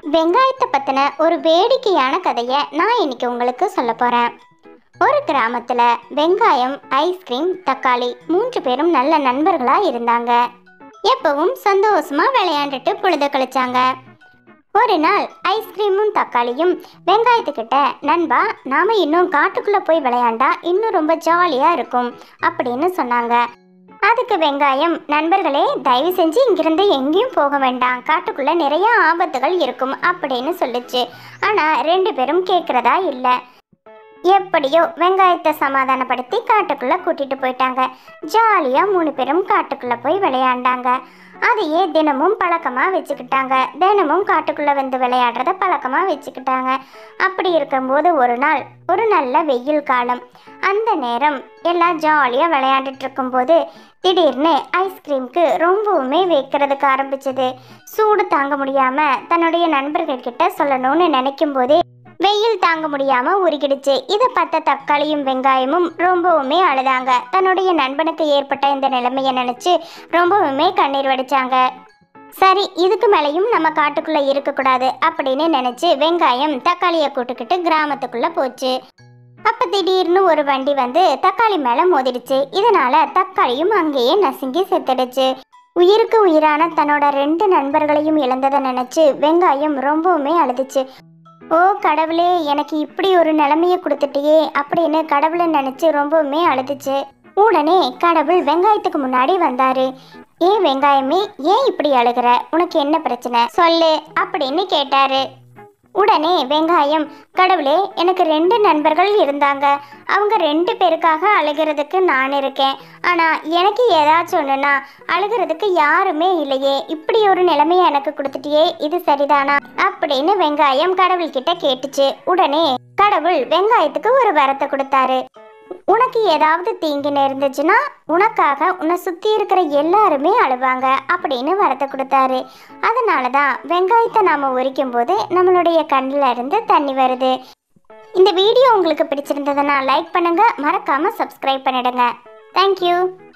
வெங்காயத்தை பற்றின ஒரு வேடிக்கையான கதையை நான் இன்னைக்கு உங்களுக்கு சொல்ல போகிறேன். ஒரு கிராமத்தில் வெங்காயம், ஐஸ்கிரீம், தக்காளி 3 பேரும் நல்ல நண்பர்களாக இருந்தாங்க. எப்பவும் சந்தோஷமாக விளையாண்டுட்டு பொழுது கழிச்சாங்க. ஒரு நாள் ஐஸ்கிரீமும் தக்காளியும் வெங்காயத்துக்கிட்ட, நண்பா, நாம் இன்னும் காட்டுக்குள்ளே போய் விளையாண்டா இன்னும் ரொம்ப ஜாலியாக இருக்கும் அப்படின்னு சொன்னாங்க. அதுக்கு வெங்காயம், நண்பர்களே, தயவு செஞ்சு இங்கிருந்து எங்கேயும் போக வேண்டாம், காட்டுக்குள்ள நிறைய ஆபத்துகள் இருக்கும் அப்படின்னு சொல்லுச்சு. ஆனா 2 பேரும் கேட்கறதா இல்லை. எப்படியோ வெங்காயத்தை சமாதானப்படுத்தி காட்டுக்குள்ள கூட்டிட்டு போயிட்டாங்க. ஜாலியா 3 பேரும் காட்டுக்குள்ள போய் விளையாண்டாங்க. அதையே தினமும் பழக்கமா வச்சுக்கிட்டாங்க. தினமும் காட்டுக்குள்ள வந்து விளையாடுறத பழக்கமா வச்சுக்கிட்டாங்க. அப்படி இருக்கும்போது ஒரு நல்ல வெயில் காலம். அந்த நேரம் எல்லாம் ஜாலியா விளையாண்டுட்டு இருக்கும்போது திடீர்னு ஐஸ்கிரீமுக்கு ரொம்பவுமே வைக்கிறதுக்கு ஆரம்பிச்சது. சூடு தாங்க முடியாம தன்னுடைய நண்பர்கள்கிட்ட சொல்லணும்னு நினைக்கும் போதே வெயில் தாங்க முடியாம உருகிடுச்சு. இதை பார்த்த தக்காளியும் வெங்காயமும் ரொம்பவுமே அழுதாங்க. தன்னுடைய நண்பனுக்கு ஏற்பட்ட இந்த நிலைமையை நினைச்சு ரொம்பவுமே கண்ணீர் வடிச்சாங்க. சரி, இதுக்கு மேலேயும் நம்ம காட்டுக்குள்ள இருக்கக்கூடாது அப்படின்னு நினைச்சு வெங்காயம் தக்காளியை கூட்டுக்கிட்டு கிராமத்துக்குள்ள போச்சு. அப்ப திடீர்னு ஒரு வண்டி வந்து தக்காளி மேல மோதிடுச்சு. இதனால தக்காளியும் அங்கேயே நசுங்கி செத்துடுச்சு. உயிருக்கு உயிரான தன்னோட 2 நண்பர்களையும் இழந்ததை நினைச்சு வெங்காயம் ரொம்பவுமே அழுதுச்சு. ஓ கடவுளே, எனக்கு இப்படி ஒரு நிலைமையை கொடுத்துட்டியே அப்படின்னு கடவுளை நினைச்சு ரொம்பவுமே அழுதுச்சு. உடனே கடவுள் வெங்காயத்துக்கு முன்னாடி வந்தாரு. ஏன் வெங்காயமே, ஏன் இப்படி அழுகிற? உனக்கு என்ன பிரச்சனை சொல்லு அப்படின்னு கேட்டாரு. உடனே வெங்காயம், கடவுளே, எனக்கு 2 நண்பர்கள் இருந்தாங்க. அவங்க 2 பேருக்காக அழுகிறதுக்கு நான் இருக்கேன். ஆனால் எனக்கு ஏதாச்சும் ஒன்றுனா அழுகிறதுக்கு யாருமே இல்லையே. இப்படி ஒரு நிலைமையை எனக்கு கொடுத்துட்டியே, இது சரிதானா அப்படின்னு வெங்காயம் கடவுள்கிட்ட கேட்டுச்சு. உடனே கடவுள் வெங்காயத்துக்கு ஒரு வரத்தை கொடுத்தாரு. உனக்கு ஏதாவது தீங்கு நேர்ந்துச்சுன்னா உனக்காக உன்னை சுற்றி இருக்கிற எல்லாருமே அழுவாங்க அப்படின்னு வரத்தை கொடுத்தாரு. அதனால தான் வெங்காயத்தை நாம் உரிக்கும் போது நம்மளுடைய கண்ணில் இருந்து தண்ணி வருது. இந்த வீடியோ உங்களுக்கு பிடிச்சிருந்ததுன்னா லைக் பண்ணுங்கள், மறக்காமல் சப்ஸ்கிரைப் பண்ணிடுங்க. தேங்க்யூ.